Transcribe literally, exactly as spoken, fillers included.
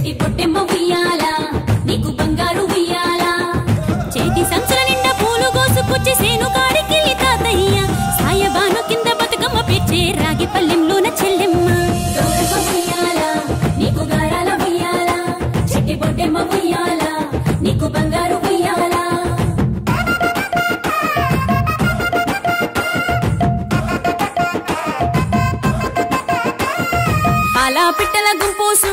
చెట్టి పొట్టెమ్మ ఉయ్యాల నీకు బంగారు ఉయ్యాల చేతి సంచుల నిండా పూలు కోసుకొచ్చి సేను కాడికి తాతయ్య సాయబాను కింద బతుకమ్మ పెచ్చే రాగి పల్లెంలోన చెల్లెమ్మ ఉయ్యాల నీకు గారాల ఉయ్యాల చెట్టి పొట్టెమ్మ ఉయ్యాల నీకు బంగారు ఉయ్యాల పాల పిట్టల గుంపు